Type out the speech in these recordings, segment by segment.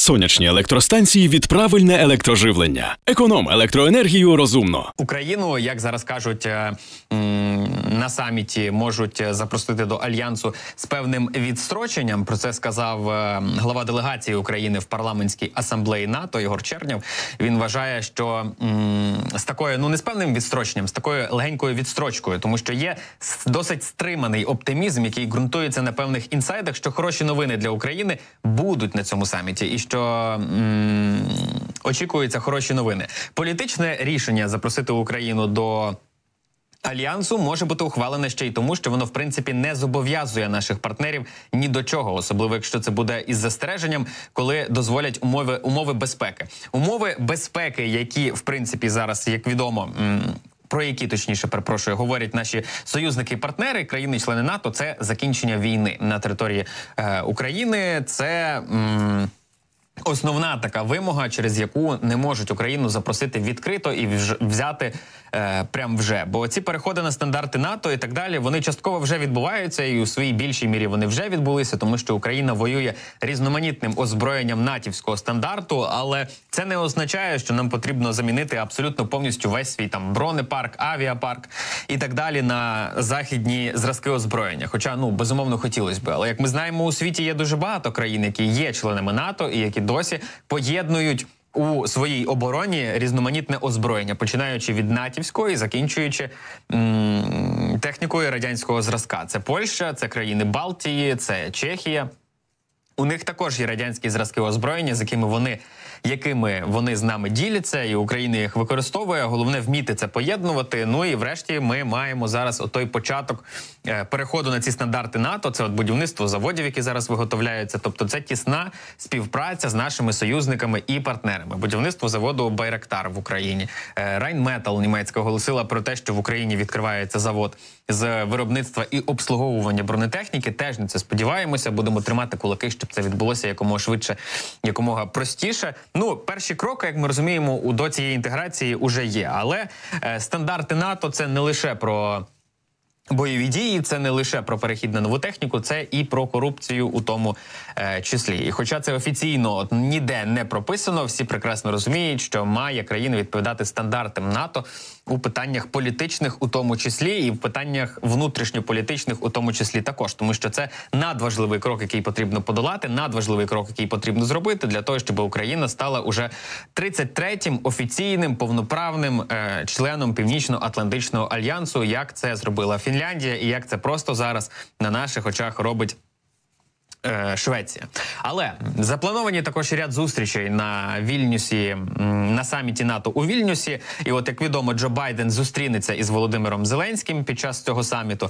Сонячні електростанції від правильне електроживлення. Економ електроенергію розумно. Україну, як зараз кажуть, на саміті можуть запросити до Альянсу з певним відстроченням. Про це сказав глава делегації України в парламентській асамблеї НАТО Ігор Чернєв. Він вважає, що з такою, не з певним відстроченням, з такою легенькою відстрочкою, тому що є досить стриманий оптимізм, який ґрунтується на певних інсайдах, що хороші новини для України будуть на цьому саміті і що очікуються хороші новини. Політичне рішення запросити Україну до Альянсу може бути ухвалене ще й тому, що воно, в принципі, не зобов'язує наших партнерів ні до чого, особливо якщо це буде із застереженням, коли дозволять умови безпеки. Умови безпеки, які, в принципі, зараз, як відомо, про які, точніше, перепрошую, говорять наші союзники і партнери, країни-члени НАТО, це закінчення війни на території України, це основна така вимога, через яку не можуть Україну запросити відкрито і взяти прям вже. Бо ці переходи на стандарти НАТО і так далі, вони частково вже відбуваються і у своїй більшій мірі вони вже відбулися, тому що Україна воює різноманітним озброєнням натівського стандарту, але це не означає, що нам потрібно замінити абсолютно повністю весь свій там бронепарк, авіапарк і так далі на західні зразки озброєння. Хоча, безумовно, хотілося б. Але, як ми знаємо, у світі є дуже багато країн, які є членами НАТО і які досі поєднують у своїй обороні різноманітне озброєння, починаючи від натівського і закінчуючи технікою радянського зразка. Це Польща, це країни Балтії, це Чехія. У них також є радянські зразки озброєння, з якими вони з нами діляться, і Україна їх використовує. Головне вміти це поєднувати. І врешті ми маємо зараз той початок переходу на ці стандарти НАТО. Це будівництво заводів, які зараз виготовляються. Тобто це тісна співпраця з нашими союзниками і партнерами. Будівництво заводу «Байрактар» в Україні. Rheinmetall німецька оголосила про те, що в Україні відкривається завод з виробництва і обслуговування бронетехніки. Теж на це сподіваємося. Будемо тримати кулаки, щоб це відбулося якомога швидше, якомога простіше. Перші кроки, як ми розуміємо, до цієї інтеграції уже є. Але стандарти НАТО – це не лише про бойові дії, це не лише про перехід на нову техніку, це і про корупцію у тому числі. І хоча це офіційно ніде не прописано, всі прекрасно розуміють, що має країна відповідати стандартам НАТО у питаннях політичних у тому числі і в питаннях внутрішньополітичних у тому числі також. Тому що це надважливий крок, який потрібно подолати, надважливий крок, який потрібно зробити для того, щоб Україна стала уже 33-м офіційним повноправним членом Північно-Атлантичного альянсу, як це зробила Фінляндія і як це просто зараз на наших очах робить Швеція. Але заплановані також ряд зустрічей на Вільнюсі, на саміті НАТО у Вільнюсі. І от, як відомо, Джо Байден зустрінеться із Володимиром Зеленським під час цього саміту.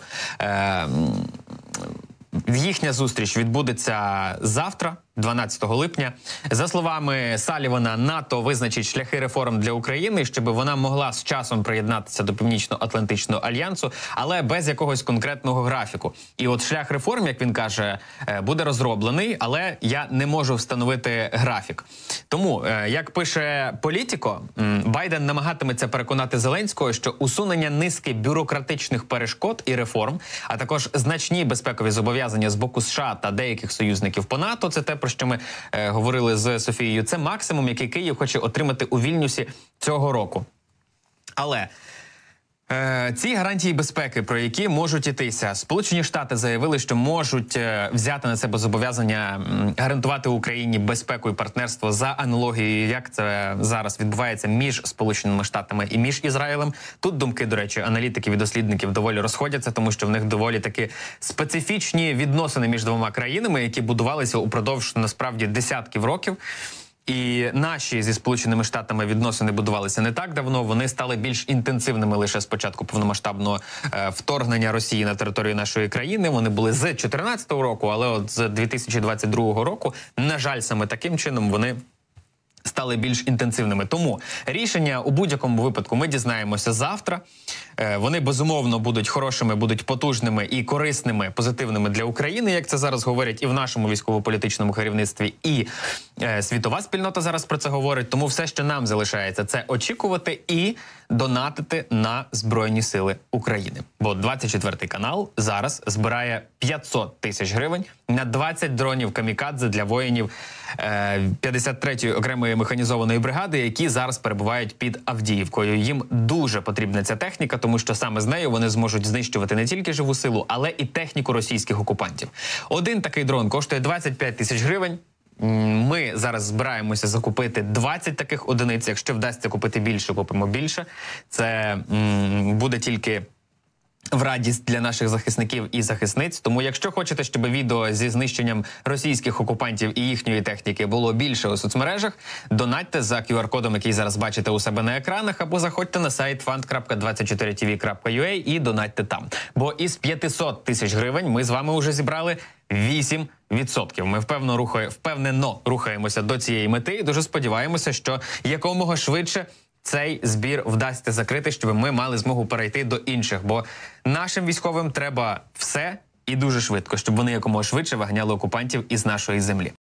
Їхня зустріч відбудеться завтра, 12 липня. За словами Салівана, НАТО визначить шляхи реформ для України, щоб вона могла з часом приєднатися до Північно-Атлантичного альянсу, але без якогось конкретного графіку. І от шлях реформ, як він каже, буде розроблений, але я не можу встановити графік. Тому, як пише Політіко, Байден намагатиметься переконати Зеленського, що усунення низки бюрократичних перешкод і реформ, а також значні безпекові зобов'язання з боку США та деяких союзників по НАТО, це те, про що ми говорили з Софією, це максимум, який Київ хоче отримати у Вільнюсі цього року. Але ці гарантії безпеки, про які можуть йтися, Сполучені Штати заявили, що можуть взяти на себе зобов'язання гарантувати Україні безпеку і партнерство за аналогією, як це зараз відбувається між Сполученими Штатами і між Ізраїлем. Тут думки, до речі, аналітиків і дослідників доволі розходяться, тому що в них доволі таки специфічні відносини між двома країнами, які будувалися упродовж, насправді, десятків років. І наші зі Сполученими Штатами відносини будувалися не так давно, вони стали більш інтенсивними лише з початку повномасштабного вторгнення Росії на територію нашої країни. Вони були з 2014 року, але от з 2022 року, на жаль, саме таким чином вони стали більш інтенсивними. Тому рішення у будь-якому випадку ми дізнаємося завтра. Вони, безумовно, будуть хорошими, будуть потужними і корисними, позитивними для України, як це зараз говорять і в нашому військово-політичному керівництві, і світова спільнота зараз про це говорить. Тому все, що нам залишається, це очікувати і донатити на Збройні Сили України. Бо 24 канал зараз збирає 500 тисяч гривень на 20 дронів камікадзе для воїнів 53-ї окремої механізованої бригади, які зараз перебувають під Авдіївкою. Їм дуже потрібна ця техніка, тому що саме з нею вони зможуть знищувати не тільки живу силу, але і техніку російських окупантів. Один такий дрон коштує 25 тисяч гривень. Ми зараз збираємося закупити 20 таких одиниць. Якщо вдасться купити більше, купимо більше. Це буде тільки в радість для наших захисників і захисниць. Тому якщо хочете, щоб відео зі знищенням російських окупантів і їхньої техніки було більше у соцмережах, донатьте за QR-кодом, який зараз бачите у себе на екранах, або заходьте на сайт fund.24tv.ua і донатьте там. Бо із 500 тисяч гривень ми з вами вже зібрали 8%. Ми впевнено рухаємося до цієї мети і дуже сподіваємося, що якомога швидше цей збір вдасться закрити, щоб ми мали змогу перейти до інших. Бо нашим військовим треба все і дуже швидко, щоб вони якомога швидше виганяли окупантів із нашої землі.